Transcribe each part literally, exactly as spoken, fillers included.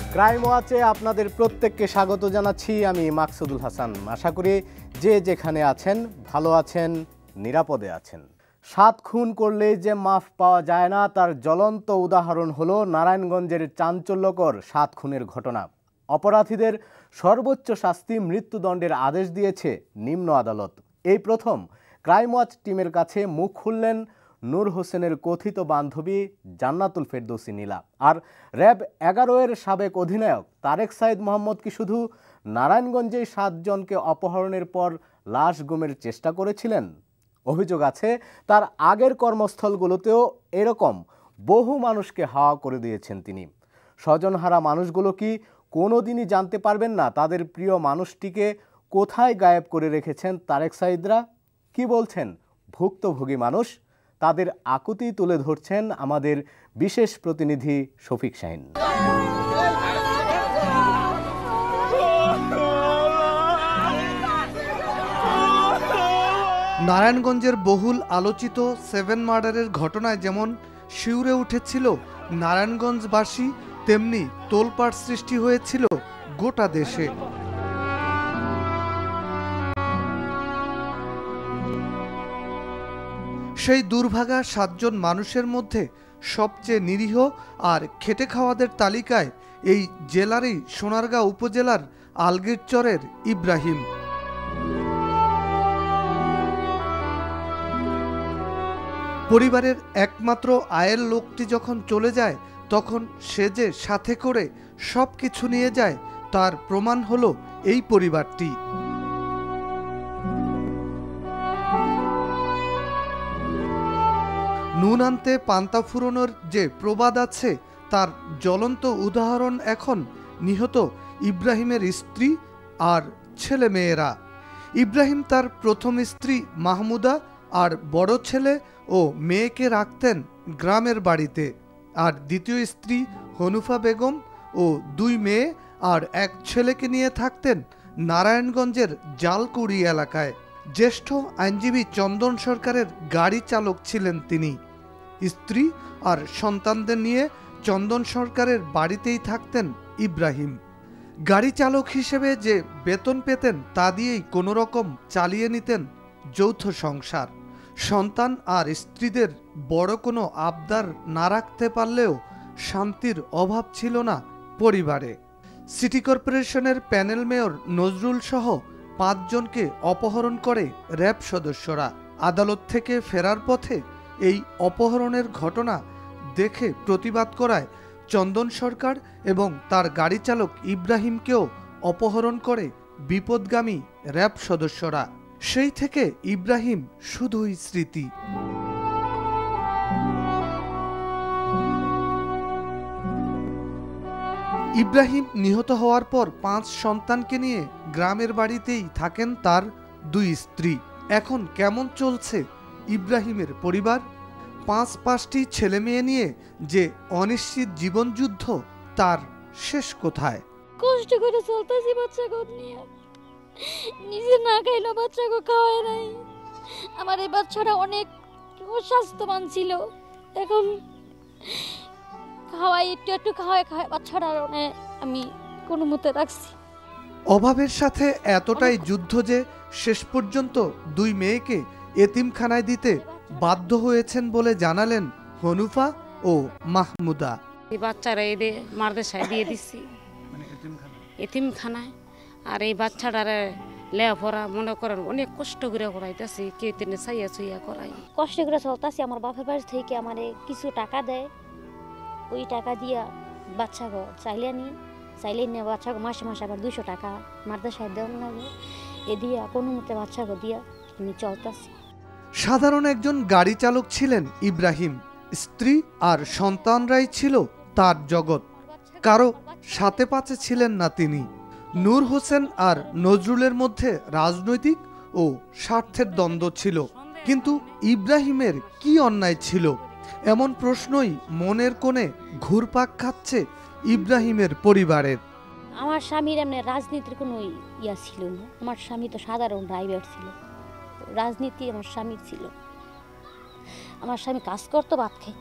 Crime ওয়াচে আপনাদের প্রত্যেককে স্বাগত জানাচ্ছি। আমি মাকসুদুল হাসান। আশা করি যে যেখানে আছেন ভালো আছেন, নিরাপদে আছেন। সাত খুন করলে যে মাফ পাওয়া যায় না তার জ্বলন্ত উদাহরণ হলো নারায়ণগঞ্জের চাঞ্চল্যকর সাত খুনের ঘটনা। অপরাধীদের সর্বোচ্চ শাস্তি মৃত্যুদণ্ডের আদেশ দিয়েছে নিম্ন আদালত। এই প্রথম ক্রাইম ওয়াচ টিমের কাছে মুখ খুললেন নূর হোসেনের কথিত বান্ধবী জান্নাতুল ফেরদৌসী নীলা। আর র্যাব এগারো এর সাবেক অধিনায়ক তারেক সাইদ মোহাম্মদ কি শুধু নারায়ণগঞ্জেই সাতজনকে অপহরণের পর লাশ গুমের চেষ্টা করেছিলেন? অভিযোগ আছে তার আগের কর্মস্থলগুলোতেও এরকম বহু মানুষকে হাওয়া করে দিয়েছেন তিনি। স্বজনহারা মানুষগুলো কি কোনোদিনই জানতে পারবেন না তাদের প্রিয় মানুষটিকে কোথায় গায়েব করে রেখেছেন তারেক সাইদরা? কি বলছেন ভুক্তভোগী মানুষ? তাদের আকুতি তুলে ধরছেন আমাদের বিশেষ প্রতিনিধি শফিক শাহিন। নারায়ণগঞ্জের বহুল আলোচিত সেভেন মার্ডারের ঘটনায় যেমন শিউরে উঠেছিল নারায়ণগঞ্জবাসী, তেমনি তোলপাড় সৃষ্টি হয়েছিল গোটা দেশে। সেই দুর্ভাগা সাতজন মানুষের মধ্যে সবচেয়ে নিরীহ আর খেটে খাওয়াদের তালিকায় এই জেলারই সোনারগাঁও উপজেলার আলগিরচরের ইব্রাহিম। পরিবারের একমাত্র আয়ের লোকটি যখন চলে যায় তখন সে যে সাথে করে সব কিছু নিয়ে যায় তার প্রমাণ হলো এই পরিবারটি। নুন আনতে পান্তা ফুরোনোর যে প্রবাদ আছে তার জ্বলন্ত উদাহরণ এখন নিহত ইব্রাহিমের স্ত্রী আর ছেলে মেয়েরা। ইব্রাহিম তার প্রথম স্ত্রী মাহমুদা আর বড় ছেলে ও মেয়েকে রাখতেন গ্রামের বাড়িতে, আর দ্বিতীয় স্ত্রী হনুফা বেগম ও দুই মেয়ে আর এক ছেলেকে নিয়ে থাকতেন নারায়ণগঞ্জের জালকুড়ি এলাকায়। জ্যেষ্ঠ আইনজীবী চন্দন সরকারের গাড়ি চালক ছিলেন তিনি। স্ত্রী আর সন্তানদের নিয়ে চন্দন সরকারের বাড়িতেই থাকতেন ইব্রাহিম। গাড়ি চালক হিসেবে যে বেতন পেতেন তা দিয়েই কোনো রকম চালিয়ে নিতেন যৌথ সংসার। সন্তান আর স্ত্রীদের বড় কোনো আবদার না রাখতে পারলেও শান্তির অভাব ছিল না পরিবারে। সিটি কর্পোরেশনের প্যানেল মেয়র নজরুল সহ পাঁচজনকে অপহরণ করে র্যাব সদস্যরা। আদালত থেকে ফেরার পথে এই অপহরণের ঘটনা দেখে প্রতিবাদ করায় চন্দন সরকার এবং তার গাড়ি চালক ইব্রাহিমকেও অপহরণ করে বিপদগামী র্যাব সদস্যরা। সেই থেকে ইব্রাহিম শুধুই স্মৃতি। ইব্রাহিম নিহত হওয়ার পর পাঁচ সন্তানকে নিয়ে গ্রামের বাড়িতেই থাকেন তার দুই স্ত্রী। এখন কেমন চলছে ইব্রাহিমের পরিবার? পাঁচ পাঁচটি ছেলে মেয়ে নিয়ে যে অনিশ্চিত জীবনযুদ্ধ, তার শেষ কোথায়? কষ্ট করে চলতেছি বাচ্চাকে নিয়ে, নিজে না খাইলো বাচ্চাকে খাওয়ায় নাই। আমার এই বাচ্চাটা অনেক অস্বাস্থ্যবান ছিল, এখন খাওয়াই একটু একটু খাওয়াই খাওয়াই বাচ্চাটা অনেক আমি কোনো মতে রাখছি। অভাবের সাথে এতটাই যুদ্ধ যে শেষ পর্যন্ত দুই মেয়েকে এতিমখানায় দিতে বাধ্য হয়েছেন বলে জানালেন হনুফা ও মাহমুদা। এই বাচ্চারা এদের মাদ্রাসায় দিয়ে দিচ্ছি এতিমখানায়, আর এই বাচ্চাটারে লেখাপড়া মনে করেন অনেক কষ্ট করে করাইতেছি, কেউ তিনি চাইয়া চাইয়া করাই। কষ্ট করে চলতেছি। আমার বাপের বাড়ি থেকে আমার কিছু টাকা দেয়, ওই টাকা দিয়া বাচ্চাকে চাইলে নিই, চাইলে নিয়ে বাচ্চাকে মাসে মাসে আবার দুশো টাকা মাদ্রাসায় দেওয়া লাগে, এ দিয়া কোনো মতে বাচ্চাকে দিয়া আমি চলতেছি। সাধারণ একজন গাড়ি চালক ছিলেন ইব্রাহিম। স্ত্রী আর সন্তানরাই ছিল তার জগৎ। কারো সাথে পাচে ছিলেন না তিনি। নূর হোসেন আর নজরুলের মধ্যে রাজনৈতিক ও স্বার্থের দ্বন্দ্ব ছিল, কিন্তু ইব্রাহিমের কি অন্যায় ছিল? এমন প্রশ্নই মনের কোণে ঘুরপাক খাচ্ছে ইব্রাহিমের পরিবারের। আমার স্বামীর এমনি রাজনীতির কোনো ইয়া ছিল না। আমার স্বামী তো সাধারণ ড্রাইভার ছিল, রাজনীতি আমার স্বামীর ছিল। আমার স্বামী কাজ করতো, ভাত খাইতো।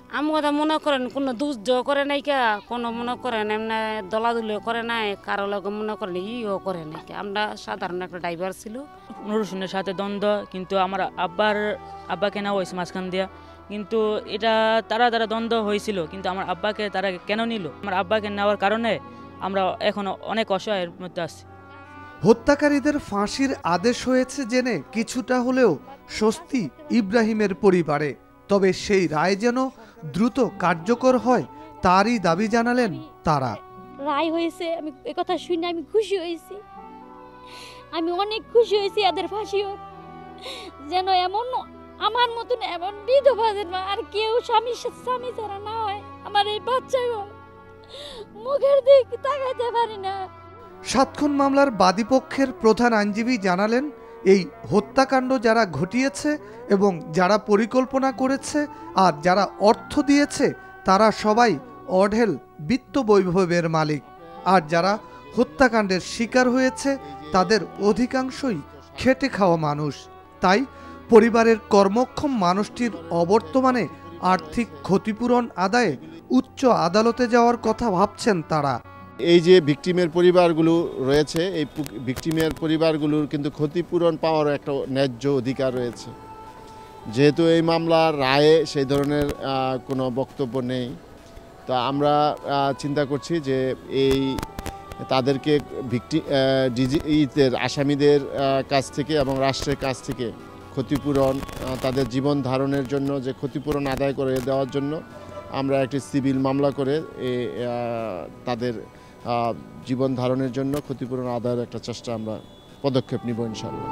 আমি কথা মনে করেন কোনো দুর্য করে নাই কে, কোনো মনে করেন এমনি দলাদুলি করে নাই, কারো লগে মনে করেন ইও করে নাই। আমরা সাধারণ একটা ড্রাইভার ছিল। নুর হোসেনের সাথে দ্বন্দ্ব, কিন্তু আমার আব্বার আব্বাকে নেওয়া হয়েছে মাঝখান দিয়া, কিন্তু এটা তারা তারা দ্বন্দ্ব হয়েছিল, কিন্তু আমার আব্বাকে তারা কেন নিল? আমার আব্বাকে নেওয়ার কারণে আমরা এখন অনেক অসহায়ের মধ্যে আছি। হত্যাকারীদের ফাঁসির আদেশ হয়েছে জেনে কিছুটা হলেও স্বস্তি ইব্রাহিমের পরিবারে। তবে সেই রায় যেন দ্রুত কার্যকর হয় তারই দাবি জানালেন তারা। রায় হয়েছে, আমি একথা শুনে আমি খুশি হয়েছি, আমি অনেক খুশি হয়েছি। এদের ফাঁসি হোক, যেন এমন আমার মতন এমন বিধবা যেন আর কেউ স্বামী স্বামী ছাড়া না হয়। আমার এই বাচ্চাগো মুখের দিক তাকাইতে পারি না। সাতক্ষণ মামলার বাদীপক্ষের প্রধান আইনজীবী জানালেন, এই হত্যাকাণ্ড যারা ঘটিয়েছে এবং যারা পরিকল্পনা করেছে আর যারা অর্থ দিয়েছে তারা সবাই অঢেল বিত্ত বৈভবের মালিক, আর যারা হত্যাকাণ্ডের শিকার হয়েছে তাদের অধিকাংশই খেটে খাওয়া মানুষ। তাই পরিবারের কর্মক্ষম মানুষটির অবর্তমানে আর্থিক ক্ষতিপূরণ আদায়ে উচ্চ আদালতে যাওয়ার কথা ভাবছেন তারা। এই যে ভিকটিমের পরিবারগুলো রয়েছে, এই ভিকটিমের পরিবারগুলোর কিন্তু ক্ষতিপূরণ পাওয়ার একটা ন্যায্য অধিকার রয়েছে। যেহেতু এই মামলার রায়ে সেই ধরনের কোনো বক্তব্য নেই, তো আমরা চিন্তা করছি যে এই তাদেরকে ভিকটি ডিজিদের আসামিদের কাছ থেকে এবং রাষ্ট্রের কাছ থেকে ক্ষতিপূরণ, তাদের জীবন ধারণের জন্য যে ক্ষতিপূরণ আদায় করে দেওয়ার জন্য আমরা একটি সিভিল মামলা করে তাদের জীবন ধারণের জন্য ক্ষতিপূরণ আদায়ের একটা চেষ্টা আমরা পদক্ষেপ নিব ইনশাআল্লাহ।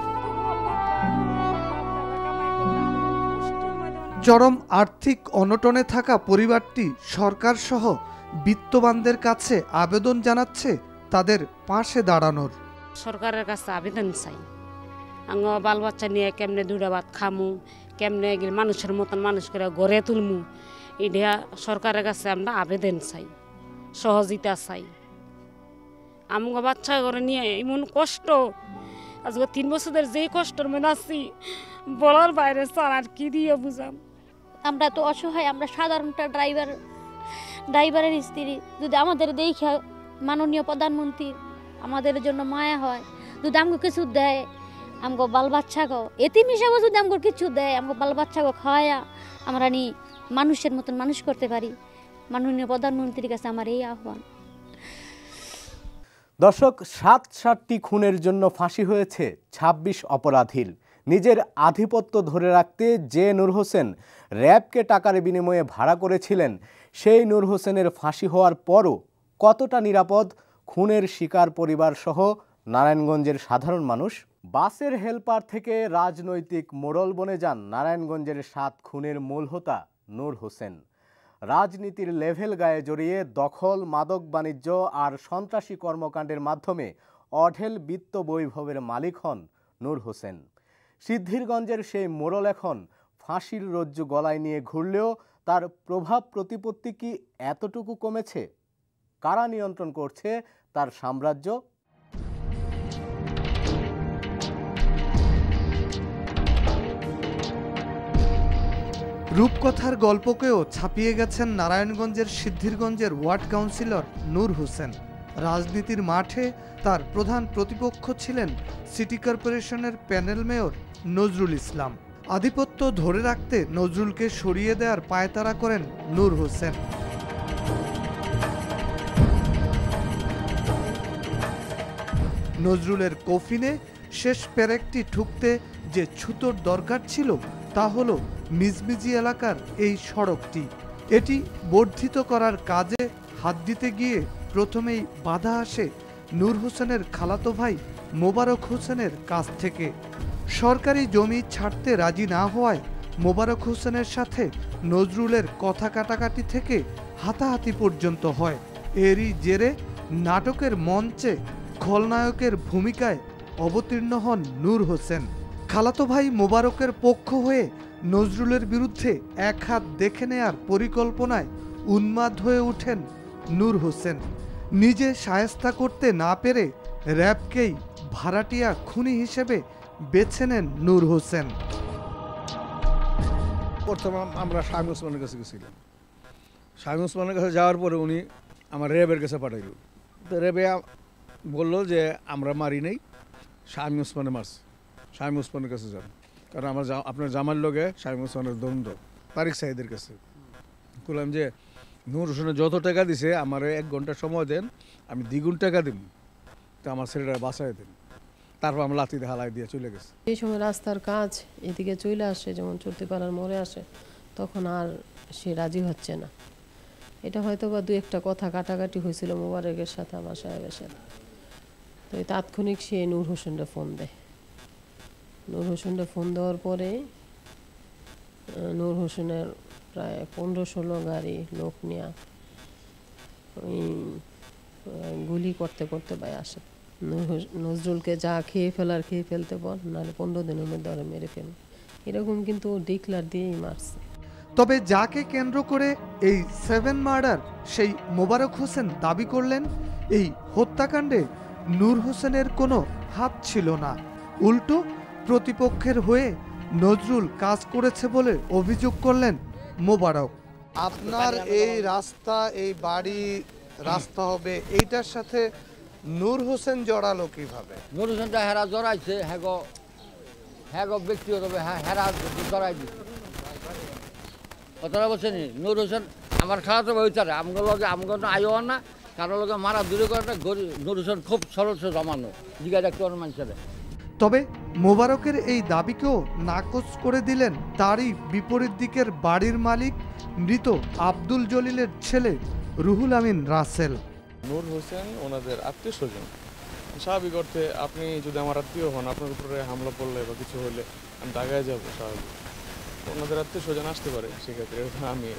চরম আর্থিক অনটনে থাকা পরিবারটি সরকার সহ বিত্তবানদের কাছে আবেদন জানাচ্ছে তাদের পাশে দাঁড়ানোর। সরকারের কাছে আবেদন চাই, আঙ্গ বাল বাচ্চা নিয়ে কেমনে দুটা ভাত খামু, কেমনে মানুষের মতন মানুষ করে গড়ে তুলমু, এটা সরকারের কাছে আমরা আবেদন চাই, সহযোগিতা চাই। আমগো বাচ্চা করে নিয়ে এমন কষ্ট, আজকে তিন বছরের যেই কষ্টের মধ্যে আছি বলার বাইরে স্যার আর কি দিয়ে বুঝাম। আমরা তো অসহায়, আমরা সাধারণটা ড্রাইভার, ড্রাইভারের স্ত্রী। যদি আমাদের দেখে মাননীয় প্রধানমন্ত্রী আমাদের জন্য মায়া হয়, যদি আমগো কিছু দেয়, আমগো বাল বাচ্চা গো এতিম হিসাবে যদি আমগো কিছু দেয়, আমগো বাল বাচ্চা গো খাওয়ায়া আমরা নি মানুষের মতন মানুষ করতে পারি, মাননীয় প্রধানমন্ত্রীর কাছে আমার এই আহ্বান। দর্শক, সাত সাতটি খুনের জন্য ফাঁসি হয়েছে ছাব্বিশ অপরাধীর। নিজের আধিপত্য ধরে রাখতে যে নূর হোসেন র্যাবকে টাকার বিনিময়ে ভাড়া করেছিলেন, সেই নূর হোসেনের ফাঁসি হওয়ার পরও কতটা নিরাপদ খুনের শিকার পরিবার সহ নারায়ণগঞ্জের সাধারণ মানুষ? বাসের হেলপার থেকে রাজনৈতিক মোড়ল বনে যান নারায়ণগঞ্জের সাত খুনের মূল হোতা নূর হোসেন। রাজনীতির লেভেল গায়ে জড়িয়ে দখল, মাদক বাণিজ্য আর সন্ত্রাসী কর্মকাণ্ডের মাধ্যমে অঢেল বিত্ত বৈভবের মালিক হন নূর হোসেন। সিদ্ধিরগঞ্জের সেই মোড়ল এখন ফাঁসির রজ্জু গলায় নিয়ে ঘুরলেও তার প্রভাব প্রতিপত্তি কি এতটুকু কমেছে? কারা নিয়ন্ত্রণ করছে তার সাম্রাজ্য? রূপকথার গল্পকেও ছাপিয়ে গেছেন নারায়ণগঞ্জের সিদ্ধিরগঞ্জের ওয়ার্ড কাউন্সিলর নূর হোসেন। রাজনীতির মাঠে তার প্রধান প্রতিপক্ষ ছিলেন সিটি কর্পোরেশনের প্যানেল মেয়র নজরুল ইসলাম। আধিপত্য ধরে রাখতে নজরুলকে সরিয়ে দেওয়ার পায়তারা করেন নূর হোসেন। নজরুলের কফিনে শেষ পেরেকটি ঠুকতে যে ছুতোর দরকার ছিল তা হলো মিজমিজি এলাকার এই সড়কটি। এটি বর্ধিত করার কাজে হাত দিতে গিয়ে প্রথমেই বাধা আসে নূর হোসেনের খালাতো ভাই মোবারক হোসেনের কাছ থেকে। সরকারি জমি ছাড়তে রাজি না হওয়ায় মোবারক হোসেনের সাথে নজরুলের কথা কাটাকাটি থেকে হাতাহাতি পর্যন্ত হয়। এরই জেরে নাটকের মঞ্চে খলনায়কের ভূমিকায় অবতীর্ণ হন নূর হোসেন। খালাতো ভাই মোবারকের পক্ষ হয়ে নজরুলের বিরুদ্ধে এক হাত দেখে নেয়ার পরিকল্পনায় উন্মাদ হয়ে ওঠেন নূর হোসেন। নিজে শায়েস্তা করতে না পেরে র্যাবকেই ভাড়াটিয়া খুনি হিসেবে বেছে নেন নূর হোসেন। প্রথমে আমরা স্বামী ওসমানের কাছে গেছিলাম, শামীম ওসমানের কাছে যাওয়ার পরে উনি আমার র্যাবের কাছে পাঠাইল। তো র্যাবে বললো যে আমরা মারি নেই, শামীম ওসমানে মারছে, শামীম ওসমানের কাছে যান, কারণ আমার আপনার জামার লোকে শামীম ওসমানের দ্বন্দ্ব তারিক সাহেদের কাছে। বললাম যে নূর হোসেনের যত টাকা দিছে আমার এক ঘন্টা সময় দেন, আমি দ্বিগুণ টাকা দিব, তো আমার ছেলেটা বাঁচাই দেন। তারপর আমার লাঠিতে হালাই দিয়ে চলে গেছে। এই সময় রাস্তার কাজ এদিকে চলে আসে, যেমন চর্তিপাড়ার মোড়ে আসে, তখন আর সে রাজি হচ্ছে না। এটা হয়তো বা দু একটা কথা কাটাকাটি হয়েছিল মোবারকের সাথে আমার সাহেবের সাথে। তো এই তাৎক্ষণিক সে নূর হোসেনটা ফোন দেয়। নূর হোসেনটা ফোন দেওয়ার পরে নূর হোসেনের প্রায় পনেরো ষোলো গাড়ি লোক নেওয়া ওই গুলি করতে করতে ভাই আসে। নজরুলকে যা খেয়ে ফেলার খেয়ে ফেলতে বল, নাহলে পনেরো দিনের মধ্যে ওরা মেরে ফেলবে, এরকম কিন্তু ডিক্লার দিয়েই মারছে। তবে যাকে কেন্দ্র করে এই সেভেন মার্ডার, সেই মোবারক হোসেন দাবি করলেন এই হত্যাকাণ্ডে নূর হোসেনের কোনো হাত ছিল না, উল্টো প্রতিপক্ষের হয়ে নজরুল কাজ করেছে বলে অভিযোগ করলেন মোবারক। আপনার এই রাস্তা, এই বাড়ি রাস্তা হবে, এইটার সাথে নূর হোসেন জড়ালো কিভাবে? নূর হোসেনটা হেরা জড়াইছে, হ্যাঁ গো হ্যাঁ গো ব্যক্তিগতভাবে হ্যাঁ হেরা জড়াই দিচ্ছে। কথাটা বলছেন নূর হোসেন আমার খারাপ হইতারে আমগুলো লগে আমগুলো আইও না, কারো লগে মারা দূরে করে না। নূর হোসেন খুব সরল সে জমানো জিগা দেখতে অন্য মানুষের। তবে মোবারকের এই দাবিকেও নাকচ করে দিলেন তারই বিপরীত দিকের বাড়ির মালিক মৃত আব্দুল জলিলের ছেলে রুহুল আমিন রাসেল। নূর হোসেন ওনাদের আত্মীয় স্বজন, স্বাভাবিক অর্থে আপনি যদি আমার আত্মীয় হন, আপনার উপরে হামলা পড়লে বা কিছু হলে আমি দাগায় যাবো, স্বাভাবিক ওনাদের আত্মীয় স্বজন আসতে পারে, সেক্ষেত্রে আমি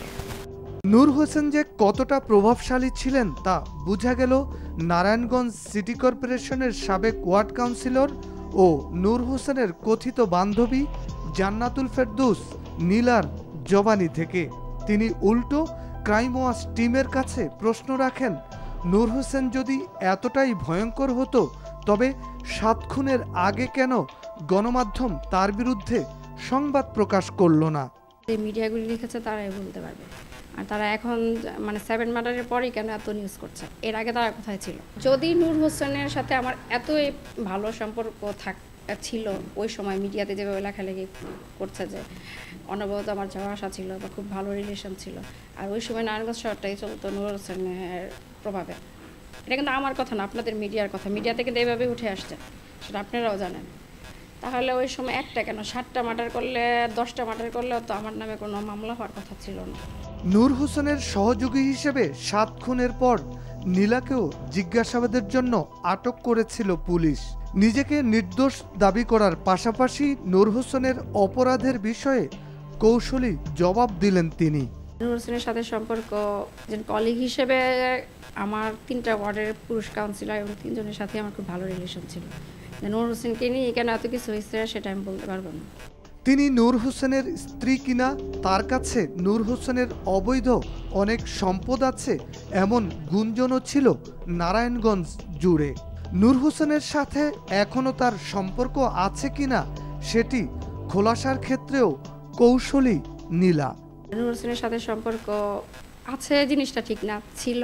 নূর হোসেন যে কতটা প্রভাবশালী ছিলেন তা বোঝা গেল নারায়ণগঞ্জ সিটি কর্পোরেশনের সাবেক ওয়ার্ড কাউন্সিলর ও নূর হোসেনের কথিত বান্ধবী জান্নাতুল ফেরদৌস নীলার জবানি থেকে। তিনি উল্টো ক্রাইম ওয়াচ টিমের কাছে প্রশ্ন রাখেন, নূর হোসেন যদি এতটাই ভয়ঙ্কর হতো তবে সাত খুনের আগে কেন গণমাধ্যম তার বিরুদ্ধে সংবাদ প্রকাশ করল না? এই মিডিয়াগুলি লিখেছে তারাই বলতে পারবে, আর তারা এখন মানে সেভেন মার্ডারের পরেই কেন এত নিউজ করছে, এর আগে তারা কোথায় ছিল? যদি নূর হোসেনের সাথে আমার এতই ভালো সম্পর্ক থাক ছিল ওই সময়, মিডিয়াতে যেভাবে লেখালেখি করছে যে অনবরত আমার যাওয়া আসা ছিল বা খুব ভালো রিলেশন ছিল, আর ওই সময় নারায়ণগঞ্জ শহরটাই চলতো নূর হোসেনের প্রভাবে। এটা কিন্তু আমার কথা না, আপনাদের মিডিয়ার কথা। মিডিয়াতে কিন্তু এইভাবে উঠে আসছে, সেটা আপনারাও জানেন। তাহলে ওই সময় একটা কেন সাতটা মার্ডার করলে, দশটা মার্ডার করলেও তো আমার নামে কোনো মামলা হওয়ার কথা ছিল না। নূর হোসেনের সহযোগী হিসেবে সাত খুনের পর নীলাকেও জিজ্ঞাসাবাদের জন্য আটক করেছিল পুলিশ। নিজেকে নির্দোষ দাবি করার পাশাপাশি নূর হোসেনের অপরাধের বিষয়ে কৌশলী জবাব দিলেন তিনি। নূর হোসেনের সাথে সম্পর্ক যে কলিগ হিসেবে আমার তিনটা ওয়ার্ডের পুরুষ কাউন্সিলর এবং তিনজনের সাথে আমার খুব ভালো রিলেশন ছিল। নূর হোসেনকে নিয়ে কেন এত কিছু হয়েছে সেটা আমি বলতে পারবো না। তিনি নূর হোসেনের স্ত্রী কিনা, তার কাছে নূর হোসেনের অবৈধ অনেক সম্পদ আছে এমন গুঞ্জনও ছিল নারায়ণগঞ্জ জুড়ে। নূর হোসেনের সাথে এখনো তার সম্পর্ক আছে কিনা সেটি খোলাসার ক্ষেত্রেও কৌশলী নীলা। নূর হোসেনের সাথে সম্পর্ক আছে জিনিসটা ঠিক না, ছিল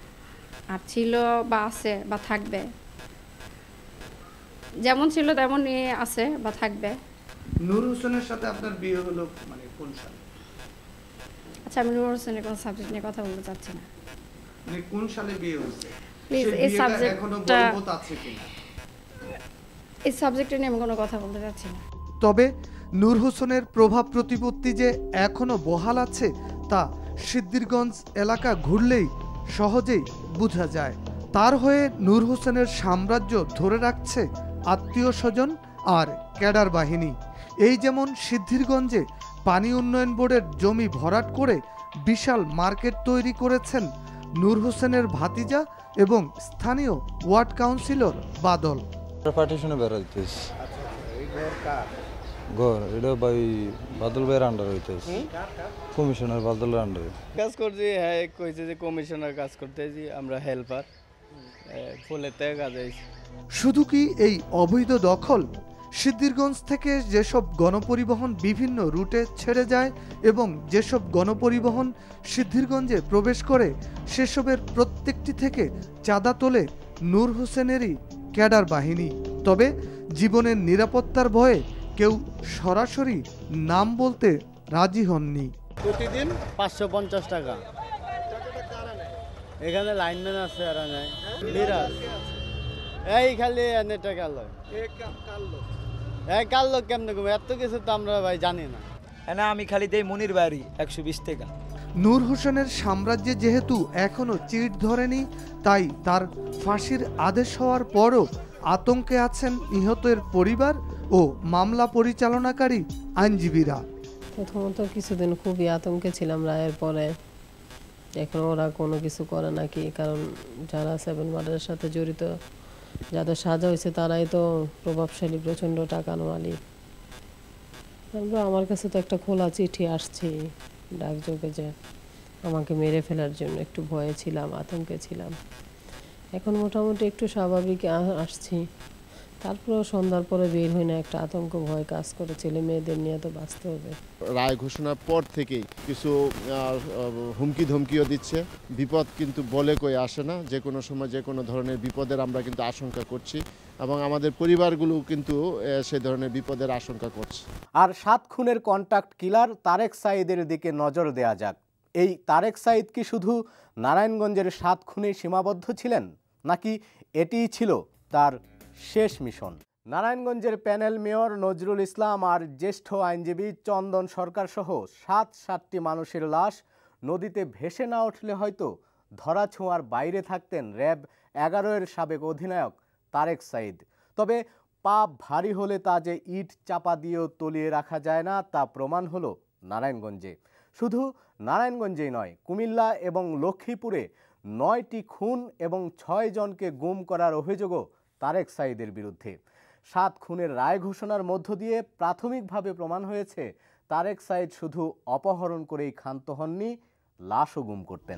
আর ছিল বা আছে বা থাকবে, যেমন ছিল তেমনই আছে বা থাকবে। নূর হোসেনের সাথে আপনার বিয়ে হলো মানে কোন সালে? আচ্ছা, আমি নূর হোসেনের কোন সাবজেক্ট নিয়ে কথা বলতে চাচ্ছি না। মানে কোন সালে বিয়ে হয়েছে? প্লিজ এই সাবজেক্টটা আছে কিনা এই সাবজেক্টে নিয়ে আমি কোনো কথা বলতে চাচ্ছি না। তবে নূর হোসেনের প্রভাব প্রতিপত্তি যে এখনো বহাল আছে তা সিদ্ধিরগঞ্জ এলাকা ঘুরলেই সহজেই বোঝা যায়। তার হয়ে নূর হোসেনের সাম্রাজ্য ধরে রাখছে আত্মীয় স্বজন আর ক্যাডার বাহিনী। এই যেমন সিদ্ধিরগঞ্জে পানি উন্নয়ন বোর্ডের জমি ভরাট করে বিশাল মার্কেট তৈরি করেছেন নূর হোসেনের ভাতিজা এবং স্থানীয় ওয়ার্ড কাউন্সিলর বাদল। পার্টিশনে বেরোইতেছে ঘর এটা ভাই বাদল ভাইয়ের আন্ডার হইতেছে, কমিশনার বাদলের আন্ডারে কাজ করছি। হ্যাঁ, কইছে যে কমিশনার কাজ করতেছি, আমরা হেল্পার ফুলেতে কাজ আইছি। শুধু কি এই অবৈধ দখল? সিদ্ধিরগঞ্জ থেকে যেসব গণপরিবহন বিভিন্ন রুটে ছেড়ে যায় এবং যেসব গণপরিবহন সিদ্ধিরগঞ্জে প্রবেশ করে সেসবের প্রত্যেকটি থেকে চাঁদা তোলে নূর হোসেনেরই ক্যাডার বাহিনী। তবে জীবনের নিরাপত্তার ভয়ে কেউ সরাসরি নাম বলতে রাজি হননি। প্রতিদিন পাঁচশো পঞ্চাশ টাকা এখানে লাইনম্যান আছে আর নাই বিরাজ এই খালি এনে টাকা লয় এই কাল লোক কেমনে কমে এত কিছু তো আমরা ভাই জানি না। না আমি খালি দেই মনির বাড়ি একশো বিশ টাকা। নূর হোসেনের সাম্রাজ্যে যেহেতু এখনো চিট ধরেনি, তাই তার ফাঁসির আদেশ হওয়ার পরও আতঙ্কে আছেন নিহতের পরিবার ও মামলা পরিচালনাকারী আইনজীবীরা। প্রথমত কিছুদিন খুবই আতঙ্কে ছিলাম রায়ের পরে, এখন ওরা কোনো কিছু করে নাকি, কারণ যারা সেভেন মার্ডারের সাথে জড়িত যাদের সাজা হয়েছে তারাই তো প্রভাবশালী প্রচণ্ড টাকার মালিক। তারপর আমার কাছে তো একটা খোলা চিঠি আসছে ডাকযোগে যে আমাকে মেরে ফেলার জন্য, একটু ভয়ে ছিলাম, আতঙ্কে ছিলাম। এখন মোটামুটি একটু স্বাভাবিক আসছি, তারপরেও সন্ধ্যার পরে বের হয় না, একটা আতঙ্ক ভয় কাজ করে, ছেলে মেয়েদের নিয়ে তো বাঁচতে হবে। রায় ঘোষণার পর থেকেই কিছু হুমকি ধমকিও দিচ্ছে। বিপদ কিন্তু বলে কই আসে না, যে কোনো সময় যে কোনো ধরনের বিপদের আমরা কিন্তু আশঙ্কা করছি এবং আমাদের পরিবারগুলো কিন্তু সেই ধরনের বিপদের আশঙ্কা করছে। আর সাত খুনের কন্ট্যাক্ট কিলার তারেক সাঈদের দিকে নজর দেয়া যাক। এই তারেক সাঈদ কি শুধু নারায়ণগঞ্জের সাত খুনে সীমাবদ্ধ ছিলেন, নাকি এটিই ছিল তার শেষ মিশন? নারায়ণগঞ্জের প্যানেল মেয়র নজরুল ইসলাম আর জ্যেষ্ঠ আইনজীবী চন্দন সরকার সহ সাত সাতটি মানুষের লাশ নদীতে ভেসে না উঠলে হয়তো ধরাছোঁয়ার বাইরে থাকতেন র্যাব এগারো এর সাবেক অধিনায়ক তারেক সাঈদ। তবে পাপ ভারী হলে তা যে ইট চাপা দিয়েও তলিয়ে রাখা যায় না, তা প্রমাণ হলো নারায়ণগঞ্জে। শুধু নারায়ণগঞ্জেই নয়, কুমিল্লা এবং লক্ষ্মীপুরে নয়টি খুন এবং ছয় জনকে গুম করার অভিযোগও তারেক সাঈদের বিরুদ্ধে। সাত খুনের রায় ঘোষণার মধ্য দিয়ে প্রাথমিকভাবে প্রমাণ হয়েছে তারেক সাঈদ শুধু অপহরণ করেই ক্ষান্ত হননি, লাশও গুম করতেন।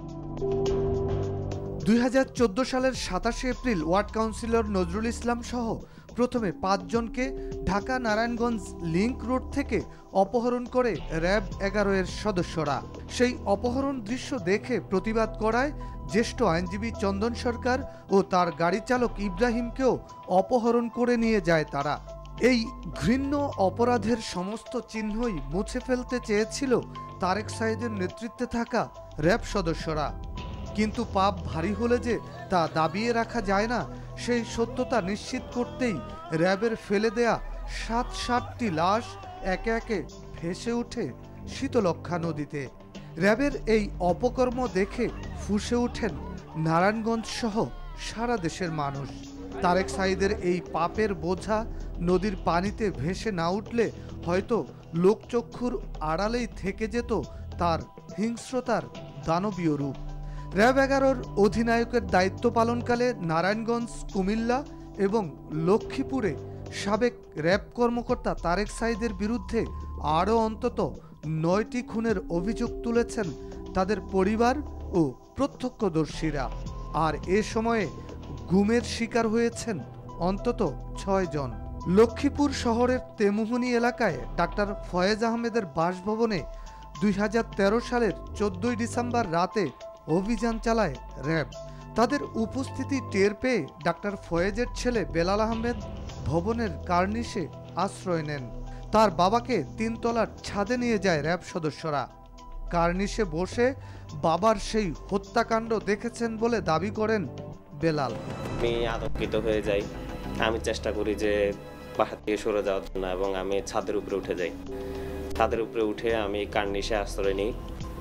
দুই হাজার চোদ্দ সালের সাতাশে April ward councillor Nazrul Islam সহ প্রথমে পাঁচজনকে ঢাকা নারায়ণগঞ্জ লিংক রোড থেকে অপহরণ করে র্যাব এগারো এর সদস্যরা। সেই অপহরণ দৃশ্য দেখে প্রতিবাদ করায় জ্যেষ্ঠ আইনজীবী চন্দন সরকার ও তার গাড়ি চালক ইব্রাহিমকেও অপহরণ করে নিয়ে যায় তারা। এই ঘৃণ্য অপরাধের সমস্ত চিহ্নই মুছে ফেলতে চেয়েছিল তারেক সাঈদের নেতৃত্বে থাকা র্যাব সদস্যরা। কিন্তু পাপ ভারী হলে যে তা দাবিয়ে রাখা যায় না, সেই সত্যতা নিশ্চিত করতেই র্যাবের ফেলে দেয়া সাত সাতটি লাশ একে একে ভেসে ওঠে শীতলক্ষ্যা নদীতে। র্যাবের এই অপকর্ম দেখে ফুঁসে ওঠেন নারায়ণগঞ্জ সহ সারা দেশের মানুষ। তারেক সাঈদের এই পাপের বোঝা নদীর পানিতে ভেসে না উঠলে হয়তো লোকচক্ষুর আড়ালেই থেকে যেত তার হিংস্রতার দানবীয় রূপ। র্যাব এগারোর অধিনায়কের দায়িত্ব পালনকালে নারায়ণগঞ্জ, কুমিল্লা এবং লক্ষ্মীপুরে সাবেক র্যাব কর্মকর্তা তারেক সাঈদের বিরুদ্ধে আরও অন্তত নয়টি খুনের অভিযোগ তুলেছেন তাদের পরিবার ও প্রত্যক্ষদর্শীরা। আর এ সময়ে গুমের শিকার হয়েছেন অন্তত ছয় জন। লক্ষ্মীপুর শহরের তেমুহনী এলাকায় ডাক্তার ফয়েজ আহমেদের বাসভবনে দুই হাজার তেরো সালের চোদ্দই ডিসেম্বর রাতে অভিযান চালায় র্যাব। তাদের উপস্থিতি টের পেয়ে ডাক্তার ফয়েজের ছেলে বেলাল আহমেদ ভবনের কার্নিশে আশ্রয় নেন। তার বাবাকে তিনতলার ছাদে নিয়ে যায় র্যাব সদস্যরা। কার্নিশে বসে বাবার সেই হত্যাকাণ্ড দেখেছেন বলে দাবি করেন বেলাল। আমি আতঙ্কিত হয়ে যাই, আমি চেষ্টা করি যে পাহাড় থেকে সরে যাওয়ার জন্য এবং আমি ছাদের উপরে উঠে যাই। ছাদের উপরে উঠে আমি কার্নিশে আশ্রয় নিই।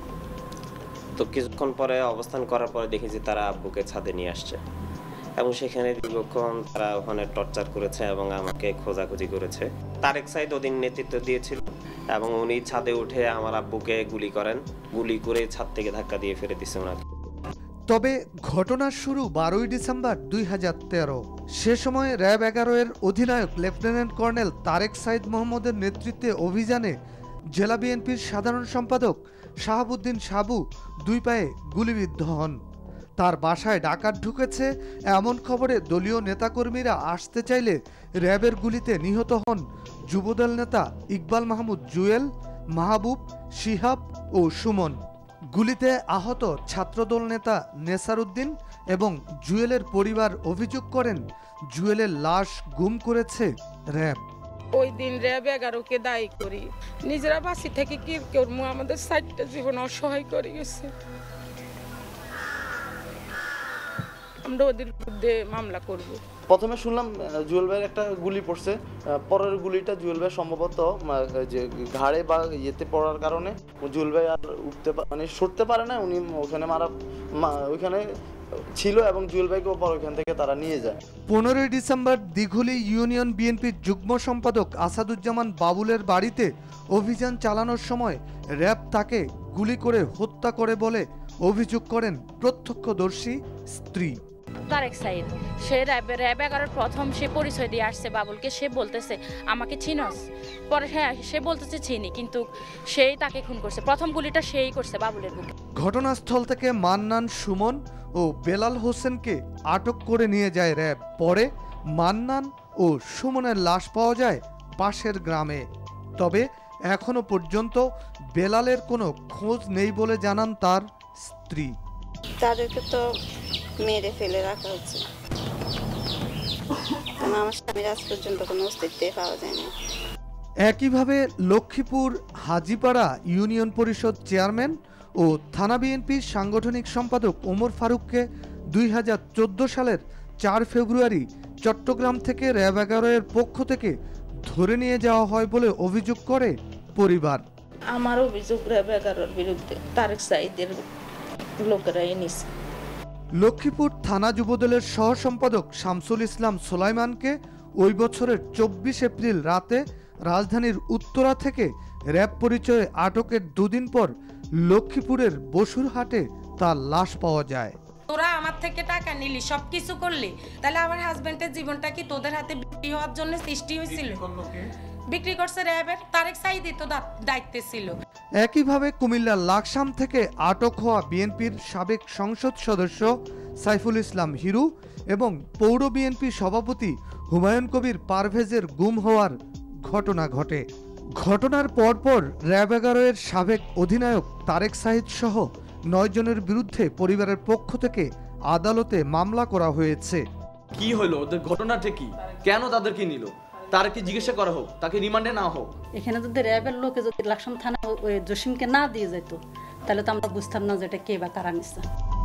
তো কিছুক্ষণ পরে অবস্থান করার পরে দেখি যে তারা আব্বুকে ছাদে নিয়ে আসছে এবং সেখানে দীর্ঘক্ষণ তারা ওখানে টর্চার করেছে এবং আমাকে খোঁজাখুঁজি করেছে। তারেক সাঈদ ওদিন নেতৃত্ব দিয়েছিল এবং উনি ছাদে উঠে আমার আব্বুকে গুলি করেন, গুলি করে ছাদ থেকে ধাক্কা দিয়ে ফেলে দিচ্ছে ওনাকে। তবে ঘটনার শুরু বারোই ডিসেম্বর দুই হাজার তেরো। সে সময় র্যাব এগারো এর অধিনায়ক লেফটেন্যান্ট কর্নেল তারেক সাঈদ মোহাম্মদের নেতৃত্বে অভিযানে জেলা বিএনপির সাধারণ সম্পাদক শাহাবুদ্দিন সাবু দুই পায়ে গুলিবিদ্ধ হন। তার বাসায় ডাকাত ঢুকেছে এমন খবরে দলীয় নেতাকর্মীরা আসতে চাইলে র্যাবের গুলিতে নিহত হন যুবদল নেতা ইকবাল মাহমুদ জুয়েল, মাহবুব, শিহাব ও সুমন। গুলিতে আহত ছাত্রদল নেতা নেসার উদ্দিন এবং জুয়েলের পরিবার অভিযোগ করেন জুয়েলের লাশ গুম করেছে র্যাব। ওই দিন র্যাব এগারোকে দায়ী করি, নিজেরা বাসি থেকে কি করবো, আমাদের সাইডটা জীবন অসহায় করে গেছে। আমরা ওদের বিরুদ্ধে মামলা করব। প্রথমে শুনলাম জুয়েল ভাইয়ের একটা গুলি পড়ছে, পরের গুলিটা জুয়েল ভাই সম্ভবত যে ঘাড়ে বা ইয়েতে পড়ার কারণে জুয়েল ভাই আর উঠতে মানে সরতে পারে না, উনি ওখানে মারা ওইখানে ছিল এবং জুয়েল ভাইকে পর ওইখান থেকে তারা নিয়ে যায়। পনেরোই ডিসেম্বর দিঘুলি ইউনিয়ন বিএনপির যুগ্ম সম্পাদক আসাদুজ্জামান বাবুলের বাড়িতে অভিযান চালানোর সময় র্যাব তাকে গুলি করে হত্যা করে বলে অভিযোগ করেন প্রত্যক্ষদর্শী স্ত্রী তারেক সাইদ। সে র্যাবে র্যাব এগারোর প্রথম সে পরিচয় দিয়ে আসছে বাবুলকে, সে বলতেছে আমাকে চিনস, পরে হ্যাঁ সে বলতেছে চিনি, কিন্তু সেই তাকে খুন করছে। প্রথম গুলিটা সেই করছে বাবুলের বুকে। ঘটনাস্থল থেকে মান্নান, সুমন ও বেলাল হোসেনকে আটক করে নিয়ে যায় র্যাব। পরে মান্নান ও সুমনের লাশ পাওয়া যায় পাশের গ্রামে। তবে এখনো পর্যন্ত বেলালের কোনো খোঁজ নেই বলে জানান তার স্ত্রী। তাদেরকে তো মেরে ফেলে রাখা হচ্ছে, আমার স্বামীর আজ পর্যন্ত কোনো অস্তিত্ব পাওয়া যায়নি। একইভাবে লক্ষ্মীপুর হাজিপাড়া ইউনিয়ন পরিষদ চেয়ারম্যান ও থানা বিএনপির সাংগঠনিক সম্পাদক ওমর ফারুককে দুই হাজার চোদ্দো সালের চার ফেব্রুয়ারি চট্টগ্রাম থেকে র্যাব এগারো এর পক্ষ থেকে ধরে নিয়ে যাওয়া হয় বলে অভিযোগ করে পরিবার। আমার অভিযোগ র্যাব এগারোর বিরুদ্ধে তারেক সাইদের লোকেরাই নিছে। লক্ষ্মীপুর থানা যুবদলের সহ সম্পাদক শামসুল ইসলাম সোলাইমানকে ওই বছরের চব্বিশ এপ্রিল রাতে রাজধানীর উত্তরা থেকে র্যাব পরিচয়ে আটকের দুদিন পর লক্ষ্মীপুরের বসুরহাটে তার লাশ পাওয়া যায়। তোরা আমার থেকে টাকা নিলি, সবকিছু করলি, তাহলে আমার হাজবেন্ডের জীবনটা কি তোদের হাতে বিক্রি হওয়ার জন্য সৃষ্টি হয়েছিল? বিক্রি করছে র্যাবের, তারেক সাইদি তো দায়িত্বে ছিল। একইভাবে কুমিল্লার লাকসাম থেকে আটক হওয়া বিএনপির সাবেক সংসদ সদস্য সাইফুল ইসলাম হিরু এবং পৌর বিএনপি সভাপতি হুমায়ুন কবির পারভেজের গুম হওয়ার ঘটনা ঘটে। ঘটনার পরপর র্যাব এগারো এর সাবেক অধিনায়ক তারেক সাইদ সহ নয় জনের বিরুদ্ধে পরিবারের পক্ষ থেকে আদালতে মামলা করা হয়েছে। কি হলো, ওদের ঘটনাটা কি, কেন তাদেরকে নিল, তার কি জিজ্ঞাসা করা হোক, তাকে রিমান্ডে না হোক। এখানে যদি র্যাবের লোকে যদি লাকসাম থানা ওই জসিমকে না দিয়ে যেত তাহলে তো আমরা বুঝতাম না যে এটা কে বা কারা নিচ্ছে।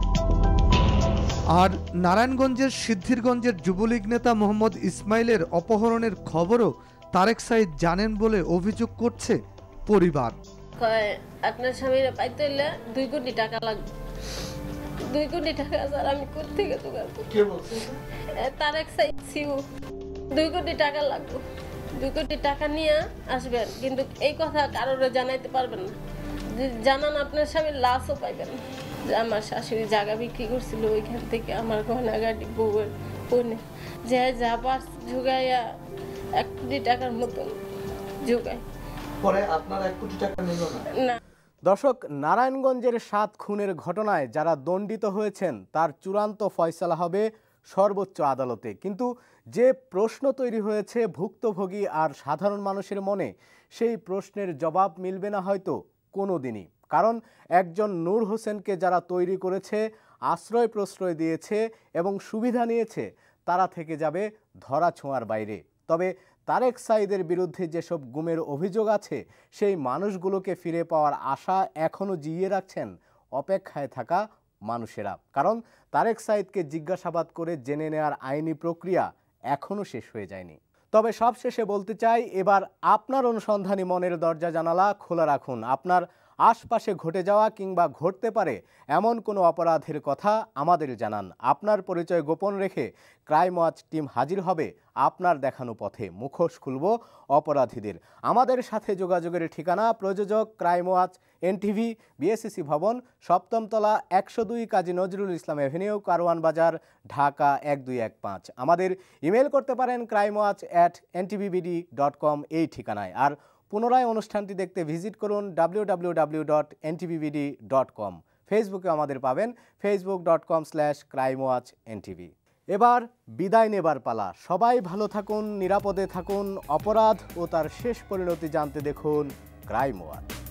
আর নারায়ণগঞ্জের সিদ্ধিরগঞ্জের যুবলীগ নেতা মোহাম্মদ ইসমাইলের অপহরণের খবরও তারেক সাইদ জানেন বলে অভিযোগ করছে পরিবার। আপনার স্বামীরা পাইতে হলে দুই কোটি টাকা লাগবে, দুই কোটি টাকা স্যার আমি কোথেকে জোগাড়? কে বলছে? তারেক সাইদ সিউ। দুই কোটি টাকা লাগবে, দুই কোটি টাকা নিয়ে আসবেন, কিন্তু এই কথা কারোর জানাইতে পারবেন না। জানান আপনার স্বামীর লাশও পাইবেন। আমার শাশুড়ি জায়গা বিক্রি করছিল, ওইখান থেকে আমার গহনাগাটি বউয়ের পণ্যে যে যা পার জোগাইয়া এক কোটি টাকার মতন জোগায়। পরে আপনার এক কোটি টাকা নিল না। দর্শক, নারায়ণগঞ্জের সাত খুনের ঘটনায় যারা দণ্ডিত হয়েছেন তার চূড়ান্ত ফয়সালা হবে সর্বোচ্চ আদালতে। কিন্তু যে প্রশ্ন তৈরি হয়েছে ভুক্তভোগী আর সাধারণ মানুষের মনে, সেই প্রশ্নের জবাব মিলবে না হয়তো কোনো দিনই। কারণ একজন নূর হোসেনকে যারা তৈরি করেছে, আশ্রয় প্রশ্রয় দিয়েছে এবং সুবিধা নিয়েছে, তারা থেকে যাবে ধরা ছোঁয়ার বাইরে। তবে তারেক সাইদের বিরুদ্ধে যেসব গুমের অভিযোগ আছে, সেই মানুষগুলোকে ফিরে পাওয়ার আশা এখনও জিইয়ে রাখছেন অপেক্ষায় থাকা মানুষেরা। কারণ তারেক সাইদকে জিজ্ঞাসাবাদ করে জেনে নেওয়ার আইনি প্রক্রিয়া এখনও শেষ হয়ে যায়নি। তবে সবশেষে বলতে চাই, এবার আপনার অনুসন্ধানী মনের দরজা জানালা খোলা রাখুন। আপনার আশপাশে ঘটে যাওয়া কিংবা ঘটতে পারে এমন কোনো অপরাধের কথা আমাদের জানান। আপনার পরিচয় গোপন রেখে ক্রাইম ওয়াচ টিম হাজির হবে আপনার দেখানো পথে। মুখোশ খুলব অপরাধীদের। আমাদের সাথে যোগাযোগের ঠিকানা প্রযোজক ক্রাইম ওয়াচ, এনটিভি, বিএসসিসি ভবন, সপ্তম তলা, একশো দুই কাজী নজরুল ইসলাম এভিনিউ, কারওয়ান বাজার, ঢাকা এক দুই এক পাঁচ। আমাদের ইমেল করতে পারেন crime watch at NTVBD dot com এই ঠিকানায়। আর পুনরায় অনুষ্ঠানটি দেখতে ভিজিট করুন W W W dot NTVBD dot com. ফেসবুকে আমাদের পাবেন Facebook dot com slash crime watch NTV. এবার বিদায় নেবার পালা। সবাই ভালো থাকুন, নিরাপদে থাকুন। অপরাধ ও তার শেষ পরিণতি জানতে দেখুন ক্রাইম ওয়াচ।